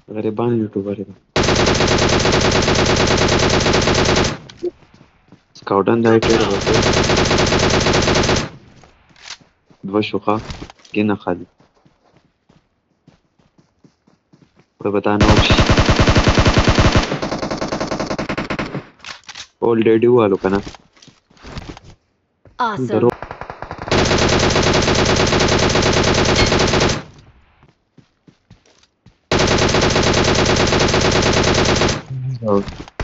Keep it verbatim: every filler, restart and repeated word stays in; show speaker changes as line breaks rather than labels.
غريبان YouTuber है سكاودان دايتر بطل دوا شوخة جينا خالي وبدا نوكش already हुआ लोग ना
Awesome.
जरूर